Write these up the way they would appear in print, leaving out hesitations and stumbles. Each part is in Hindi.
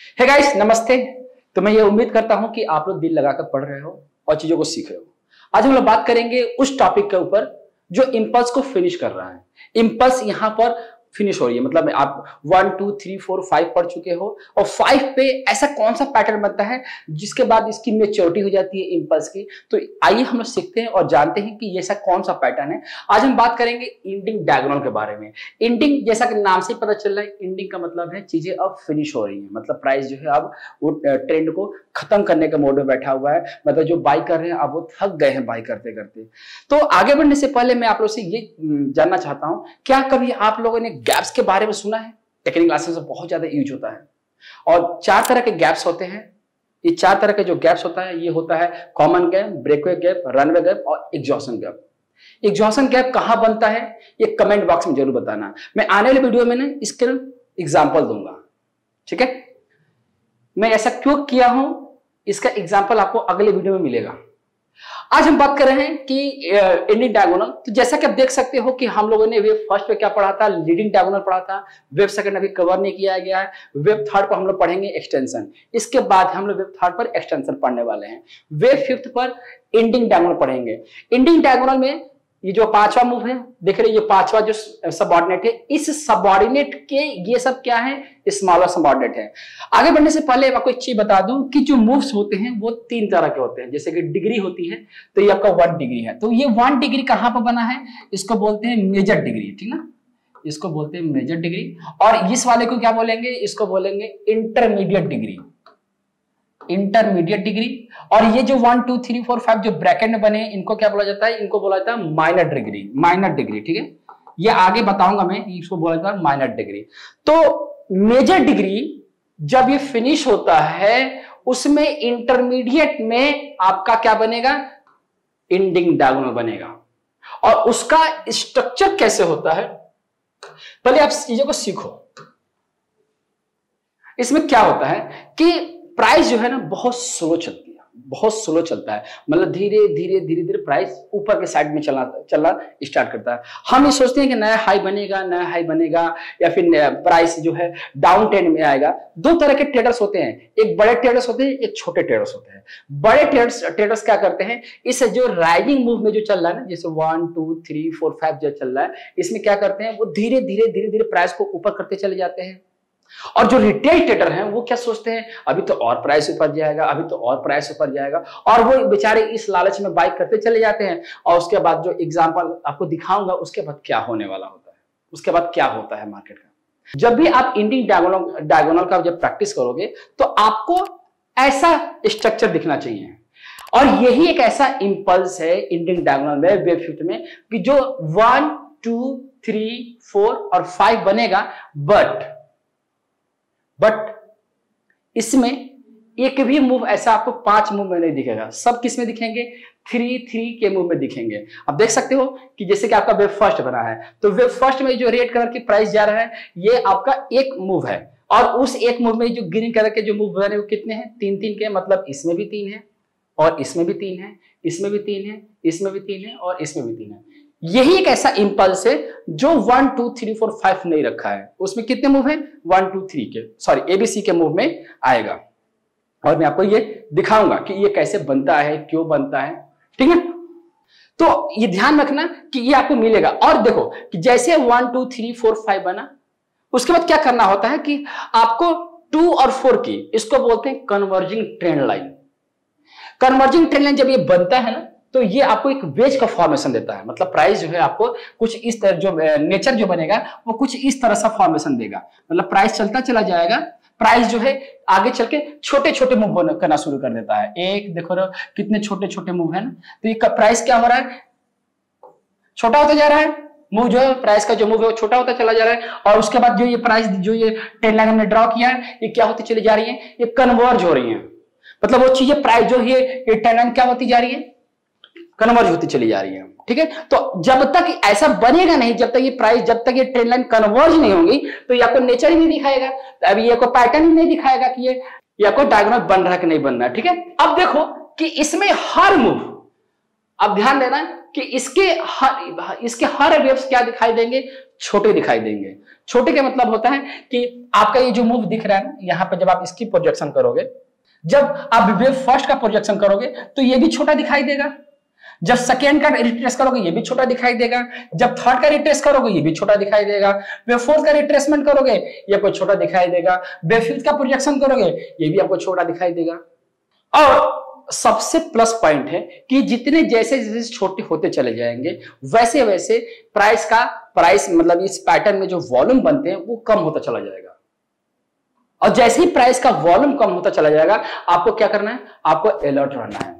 हे गाइस, नमस्ते। तो मैं ये उम्मीद करता हूं कि आप लोग दिल लगाकर पढ़ रहे हो और चीजों को सीख रहे हो। आज हम लोग बात करेंगे उस टॉपिक के ऊपर जो इंपल्स को फिनिश कर रहा है। इंपल्स यहां पर फिनिश हो रही है, मतलब आप 1 2 3 4 5 पढ़ चुके हो और 5 पे ऐसा कौन सा पैटर्न बनता है जिसके बाद इसकी मैच्योरिटी हो जाती है इंपल्स की। तो आइए हम लोग सीखते हैं और जानते हैं कि ये ऐसा कौन सा पैटर्न है। आज हम बात करेंगे इंडिंग डायगोनल के बारे में। इंडिंग जैसा कि नाम से ही पता चल रहा है, इंडिंग का मतलब है चीजें अब फिनिश हो रही है, मतलब प्राइस जो है अब वो ट्रेंड को खत्म करने के मोड में बैठा हुआ है। मतलब जो बाई कर रहे हैं अब वो थक गए हैं बाई करते करते। तो आगे बढ़ने से पहले मैं आप लोग से ये जानना चाहता हूं, क्या कभी आप लोगों ने गैप्स के बारे में सुना है? टेक्निकल क्लासेस में बहुत ज्यादा यूज होता है और 4 तरह के गैप्स होते हैं। ये 4 तरह के जो गैप्स होता है ये होता है common gap, breakaway gap, runaway gap और एग्जॉशन गैप। एग्जॉशन गैप कहां बनता है ये कमेंट बॉक्स में जरूर बताना। मैं आने वाले वीडियो में ना इसके एग्जाम्पल दूंगा, ठीक है। मैं ऐसा क्यों किया हूं इसका एग्जाम्पल आपको अगले वीडियो में मिलेगा। आज हम बात कर रहे हैं कि इंडिंग डायगोनल। तो जैसा कि आप देख सकते हो कि हम लोगों ने वेब फर्स्ट पे क्या पढ़ा था, लीडिंग डायगोनल पढ़ा था। वेब सेकंड अभी कवर नहीं किया गया है। वेब थर्ड पर हम लोग पढ़ेंगे एक्सटेंशन। इसके बाद हम लोग वेब थर्ड पर एक्सटेंशन पढ़ने वाले हैं। वेब फिफ्थ पर इंडिंग डायगोनल पढ़ेंगे। इंडिंग डायगोनल में ये जो 5वां मूव है, देख रहे हैं, ये 5वां जो सबऑर्डिनेट है, इस सबऑर्डिनेट के ये सब क्या है, स्मॉलर सबऑर्डिनेट है। आगे बढ़ने से पहले आपको एक चीज बता दूं कि जो मूव्स होते हैं वो 3 तरह के होते हैं। जैसे कि डिग्री होती है, तो ये आपका 1 डिग्री है। तो ये 1 डिग्री कहां पर बना है, इसको बोलते हैं मेजर डिग्री, ठीक ना, इसको बोलते हैं मेजर डिग्री। और इस वाले को क्या बोलेंगे, इसको बोलेंगे इंटरमीडिएट डिग्री, इंटरमीडिएट डिग्री। और ये जो 1 2 3 4 5 जो ब्रैकेट में बने इनको क्या बोला जाता है, इनको बोला जाता है माइनर डिग्री, माइनर डिग्री, ठीक है। ये आगे बताऊंगा मैं, इसको बोला जाता है माइनर डिग्री। तो मेजर डिग्री जब ये फिनिश होता है उसमें इंटरमीडिएट में आपका क्या बनेगा, इंडिंग डायगोनल बनेगा। और उसका स्ट्रक्चर कैसे होता है पहले आप चीजों को सीखो। इसमें क्या होता है कि प्राइस जो है ना बहुत स्लो चलती है, बहुत स्लो चलता है। मतलब धीरे धीरे धीरे धीरे प्राइस ऊपर के साइड में चलना स्टार्ट करता है। हम ये सोचते हैं कि नया हाई बनेगा, नया हाई बनेगा, या फिर प्राइस जो है डाउन ट्रेंड में आएगा। 2 तरह के ट्रेडर्स होते हैं, एक बड़े ट्रेडर्स होते हैं, एक छोटे ट्रेडर्स होते हैं। बड़े ट्रेडर्स क्या करते हैं, इस जो राइजिंग मूव में जो चल रहा है ना, जैसे 1 2 3 4 5 जो चल रहा है, इसमें क्या करते हैं, वो धीरे धीरे धीरे धीरे प्राइस को ऊपर करते चले जाते हैं। और जो रिटेल ट्रेडर हैं वो क्या सोचते हैं, अभी तो और प्राइस ऊपर जाएगा, अभी तो और प्राइस ऊपर जाएगा, और वो बेचारे इस लालच में बाई करते चले जाते हैं। और उसके बाद जो एग्जांपल आपको दिखाऊंगा उसके बाद क्या होने वाला होता है, उसके बाद क्या होता है मार्केट का। जब भी आप इंडिंग डायगोनल का जब प्रैक्टिस करोगे तो आपको ऐसा स्ट्रक्चर दिखना चाहिए। और यही एक ऐसा इंपल्स है इंडिंग डायगोनल में, वेब फिफ्थ में, कि जो 1 2 3 4 और 5 बनेगा। बट इसमें एक भी मूव ऐसा आपको 5 मूव में नहीं दिखेगा। सब किस में दिखेंगे, 3 3 के मूव में दिखेंगे। आप देख सकते हो कि जैसे कि आपका वेब फर्स्ट बना है, तो वेब फर्स्ट में जो रेड कलर की प्राइस जा रहा है ये आपका एक मूव है। और उस एक मूव में जो ग्रीन कलर के जो मूव बने वो कितने हैं, 3 3 के। मतलब इसमें भी 3 है और इसमें भी 3 है, इसमें भी 3 है, इसमें भी 3 है और इसमें भी 3 है। यही एक ऐसा इंपल्स है जो 1 2 3 4 5 नहीं रखा है। उसमें कितने मूव हैं, 1 2 3 के, सॉरी ABC के मूव में आएगा। और मैं आपको ये दिखाऊंगा कि ये कैसे बनता है, क्यों बनता है, ठीक है। तो ये ध्यान रखना कि ये आपको मिलेगा। और देखो कि जैसे 1 2 3 4 5 बना, उसके बाद क्या करना होता है कि आपको 2 और 4 की, इसको बोलते हैं converging trend line. Converging trend line जब ये बनता है ना, तो ये आपको एक वेज का फॉर्मेशन देता है। मतलब प्राइस जो है आपको कुछ इस तरह, जो नेचर जो बनेगा वो कुछ इस तरह सा फॉर्मेशन देगा। मतलब प्राइस चलता चला जाएगा, प्राइस जो है आगे चल के छोटे छोटे मूव करना शुरू कर देता है। एक देखो कितने छोटे छोटे मूव है ना, तो ये प्राइस क्या हो रहा है, छोटा होता जा रहा है। मूव जो है, प्राइस का जो मूव है वो छोटा होता चला जा रहा है। और उसके बाद जो ये प्राइस, जो ये ट्रेंड लाइन हमने ड्रॉ किया है, ये क्या होती चली जा रही है, ये कन्वर्ज हो रही है। मतलब वो चीजें प्राइस जो है, ये ट्रेंड लाइन क्या होती जा रही है, कन्वर्ज होती चली जा रही है, ठीक है। तो जब तक ऐसा बनेगा नहीं, जब तक ये प्राइस, जब तक ये ट्रेंड लाइन कन्वर्ज नहीं होंगी, तो ये आपको नेचर ही नहीं दिखाएगा। अभी ये आपको पैटर्न ही नहीं दिखाएगा कि ये आपको डायगोनल बन रहा है कि नहीं बन रहा है, ठीक है। अब देखो कि इसमें हर मूव, अब ध्यान देना कि इसके हर वेव्स क्या दिखाई देंगे, छोटे दिखाई देंगे। छोटे का मतलब होता है कि आपका ये जो मूव दिख रहा है ना, यहाँ पे जब आप इसकी प्रोजेक्शन करोगे, जब आप वेव फर्स्ट का प्रोजेक्शन करोगे तो ये भी छोटा दिखाई देगा, जब सेकेंड का रिट्रेस करोगे ये भी छोटा दिखाई देगा, जब थर्ड का रिट्रेस करोगे ये भी छोटा दिखाई देगा, वेव फोर्थ का रिट्रेसमेंट करोगे ये आपको छोटा दिखाई देगा, वेव फिफ्थ का प्रोजेक्शन करोगे ये भी आपको छोटा दिखाई देगा। और सबसे प्लस पॉइंट है कि जितने जैसे जैसे छोटे होते चले जाएंगे वैसे वैसे प्राइस मतलब इस पैटर्न में जो वॉल्यूम बनते हैं वो कम होता चला जाएगा। और जैसे ही प्राइस का वॉल्यूम कम होता चला जाएगा आपको क्या करना है, आपको अलर्ट रहना है।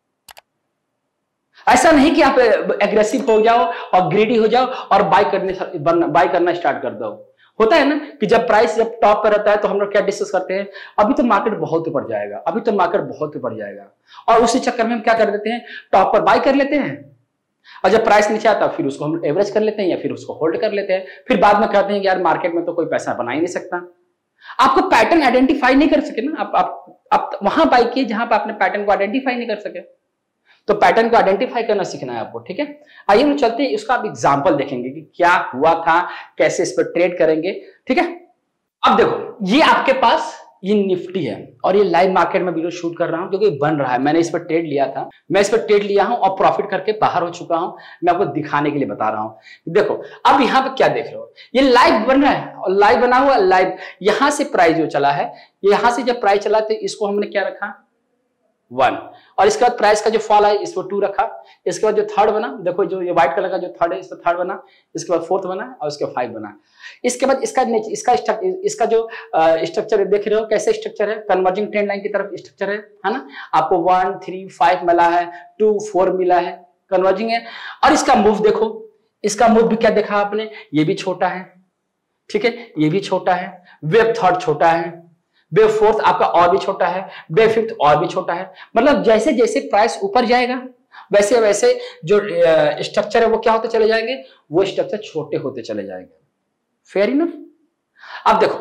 ऐसा नहीं कि आप एग्रेसिव हो जाओ और ग्रीडी हो जाओ और बाय करना स्टार्ट कर दो। होता है ना कि जब प्राइस जब टॉप पर रहता है तो हम लोग क्या डिस्कस करते हैं, अभी तो मार्केट बहुत ऊपर जाएगा, अभी तो मार्केट बहुत ऊपर जाएगा, और उसी चक्कर में हम क्या कर देते हैं, टॉप पर बाय कर लेते हैं, और जब प्राइस नीचे आता फिर उसको हम एवरेज कर लेते हैं या फिर उसको होल्ड कर लेते हैं, फिर बाद में कहते हैं कि यार मार्केट में तो कोई पैसा बना ही नहीं सकता। आपको पैटर्न आइडेंटिफाई नहीं कर सके ना, आप वहां बाय किए जहां पर आपने पैटर्न को आइडेंटिफाई नहीं कर सके, तो पैटर्न को आइडेंटिफाई करना सीखना है आपको। ठीक है, आइए हम चलते हैं, इसका आप एग्जांपल देखेंगे कि क्या हुआ था, कैसे इस पर ट्रेड करेंगे। ठीक है, अब देखो ये आपके पास ये निफ्टी है और ये लाइव मार्केट में वीडियो शूट कर रहा हूं क्योंकि बन रहा है, मैंने इस पर ट्रेड लिया था, मैं इस पर ट्रेड लिया हूं और प्रॉफिट करके बाहर हो चुका हूं, मैं आपको दिखाने के लिए बता रहा हूं। देखो अब यहां पे क्या देख रहे हो, ये लाइव बन रहा है और लाइव बना हुआ लाइव, यहां से प्राइस जो चला है, यहां से जब प्राइस चला तो इसको हमने क्या रखा 1, और इसके बाद प्राइस का जो फॉल है इसको 2 रखा, इसके बाद जो थर्ड बना, देखो जो ये व्हाइट कलर का जो थर्ड है इसका थर्ड बना, इसके बाद फोर्थ बना और इसके 5 बना, इसके बाद इसका जो स्ट्रक्चर देख रहे हो कैसे स्ट्रक्चर है, कन्वर्जिंग ट्रेंड लाइन की तरफ स्ट्रक्चर है ना। आपको 1 3 5 मिला है, 2 4 मिला है, कन्वर्जिंग है। और इसका मूव देखो, इसका मूव भी क्या देखा आपने, ये भी छोटा है, ठीक है, ये भी छोटा है, वेव थर्ड छोटा है, वेव फोर्थ आपका और भी छोटा है, वेव फिफ्थ और भी छोटा है। मतलब जैसे जैसे प्राइस ऊपर जाएगा वैसे वैसे जो स्ट्रक्चर है वो क्या होते चले जाएंगे, वो स्ट्रक्चर छोटे होते चले जाएंगे। Fair enough. अब देखो,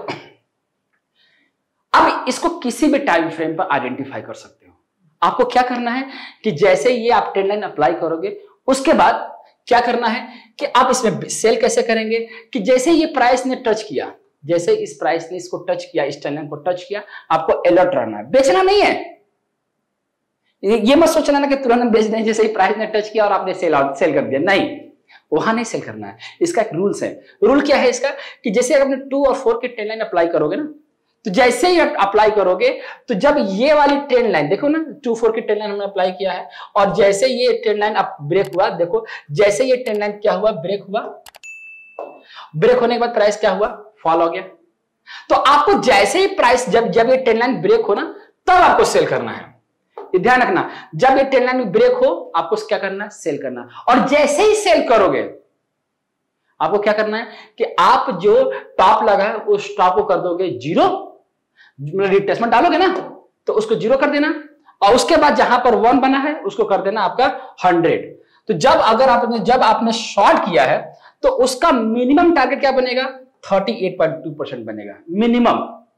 अब इसको किसी भी टाइम फ्रेम पर आइडेंटिफाई कर सकते हो। आपको क्या करना है कि जैसे ये आप ट्रेंड लाइन अप्लाई करोगे उसके बाद क्या करना है कि आप इसमें सेल कैसे करेंगे कि जैसे ये प्राइस ने टच किया, जैसे इस प्राइस ने इसको टच किया, इस ट्रेंड लाइन को टच किया, आपको अलर्ट रहना है, बेचना नहीं है। ये मत सोचना ना कि तुरंत बेच दें, जैसे ही प्राइस ने टच किया और आपने सेल कर दिया, नहीं, वहां नहीं सेल करना है। इसका एक रूल्स है। रूल क्या है इसका कि जैसे आपने 2 और 4 की ट्रेंड लाइन अप्लाई करोगे ना, तो जैसे ही अप्लाई करोगे तो जब ये वाली ट्रेंड लाइन देखो ना, 2 4 की ट्रेंड लाइन हमने अप्लाई किया है और जैसे ये ट्रेंड लाइन अब ब्रेक हुआ, देखो जैसे ये ट्रेंड लाइन क्या हुआ, ब्रेक हुआ, ब्रेक होने के बाद प्राइस क्या हुआ, फॉल हो गया। तो आपको जैसे ही प्राइस जब ये ट्रेंड लाइन ब्रेक हो ना तब आपको सेल करना है। ये ध्यान रखना, जब ये ट्रेंड लाइन ब्रेक हो आपको क्या करना है, सेल करना। और जैसे ही सेल करोगे आपको क्या करना है कि आप जो टॉप लगा है उस टॉप को कर दोगे 0, रिट्रेसमेंट डालोगे ना तो उसको 0 कर देना, और उसके बाद जहां पर 1 बना है उसको कर देना आपका 100। तो जब आपने शॉर्ट किया है तो उसका मिनिमम टारगेट क्या बनेगा, 38.2% बनेगा मिनिमम,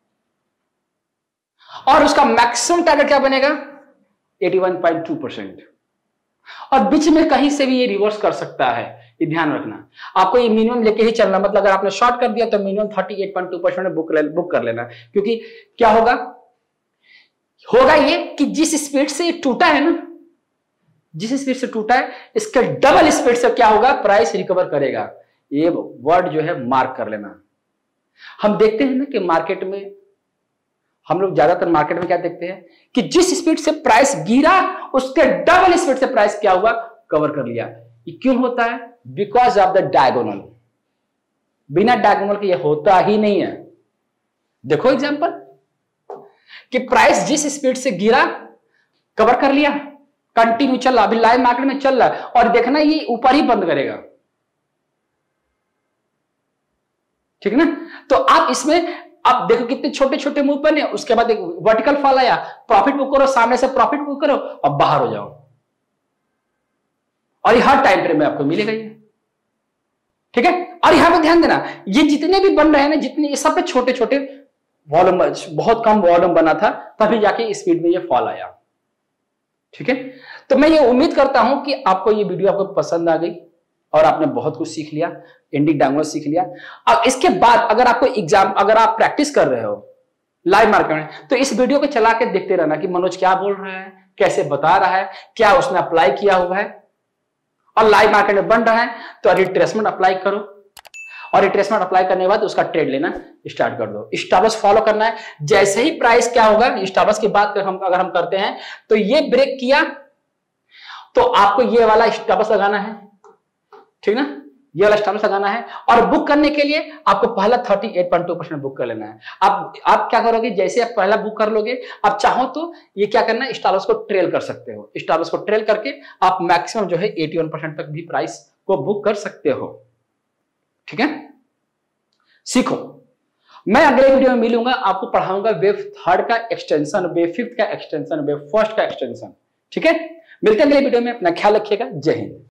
और उसका मैक्सिमम टारगेट क्या बनेगा, 81.2%। और बीच में कहीं से भी ये रिवर्स कर सकता है, ये ध्यान रखना। आपको ये मिनिमम लेके ही चलना, मतलब अगर आपने शॉर्ट कर दिया तो मिनिमम 38.2% बुक कर लेना, क्योंकि क्या होगा ये कि जिस स्पीड से ये टूटा है ना, जिस स्पीड से टूटा है इसके डबल स्पीड से क्या होगा, प्राइस रिकवर करेगा। ये वर्ड जो है मार्क कर लेना। हम देखते हैं ना कि मार्केट में, हम लोग ज्यादातर मार्केट में क्या देखते हैं कि जिस स्पीड से प्राइस गिरा उसके डबल स्पीड से प्राइस क्या हुआ, कवर कर लिया। ये क्यों होता है, बिकॉज ऑफ द डायगोनल। बिना डायगोनल के ये होता ही नहीं है। देखो एग्जांपल कि प्राइस जिस स्पीड से गिरा कवर कर लिया, कंटिन्यू चल रहा, अभी लाइव मार्केट में चल रहा है, और देखना ये ऊपर ही बंद करेगा, ठीक है ना। तो आप इसमें अब देखो कितने छोटे छोटे मूव बने, उसके बाद एक वर्टिकल फॉल आया, प्रॉफिट बुक करो, सामने से प्रॉफिट बुक करो और बाहर हो जाओ, और ये हर टाइम फ्रेम में आपको मिलेगा ये, ठीक है। और यहां पे ध्यान देना, ये जितने भी बन रहे हैं ना, जितने ये सब पे छोटे छोटे वॉल्यूम, बहुत कम वॉल्यूम बना था, तभी जाके स्पीड में ये फॉल आया, ठीक है। तो मैं ये उम्मीद करता हूं कि आपको ये वीडियो आपको पसंद आ गई, और आपने बहुत कुछ सीख लिया, इंडिक डायगोनल सीख लिया। अब इसके बाद अगर आपको एग्जाम, अगर आप प्रैक्टिस कर रहे हो लाइव मार्केट में, तो इस वीडियो को चला के देखते रहना कि मनोज क्या बोल रहा है, कैसे बता रहा है, क्या उसने अप्लाई किया हुआ है, और लाइव मार्केट में बन रहा है तो रिट्रेसमेंट अप्लाई करो, और रिट्रेसमेंट अप्लाई करने के बाद उसका ट्रेड लेना स्टार्ट कर दो। स्टॉप लॉस फॉलो करना है। जैसे ही प्राइस क्या होगा, स्टॉप लॉस की बात अगर हम करते हैं तो ये ब्रेक किया तो आपको ये वाला स्टॉप लॉस लगाना है, ठीक ना, ये वाला स्टॉप लॉस लगाना है। और बुक करने के लिए आपको पहला 38.2% बुक कर लेना है। आप क्या करोगे, जैसे आप पहला बुक कर लोगे, आप चाहो तो ये क्या करना है, स्टॉप लॉस को ट्रेल कर सकते हो। स्टॉप लॉस को ट्रेल करके आप मैक्सिमम जो है 81% तक भी प्राइस को बुक कर सकते हो, ठीक है। सीखो। मैं अगले वीडियो में मिलूंगा, आपको पढ़ाऊंगा वेव 3 का एक्सटेंशन, वेव 5 का एक्सटेंशन, वेव 1 का एक्सटेंशन, ठीक है। मिलते हैं अगले वीडियो में, अपना ख्याल रखिएगा। जय हिंद।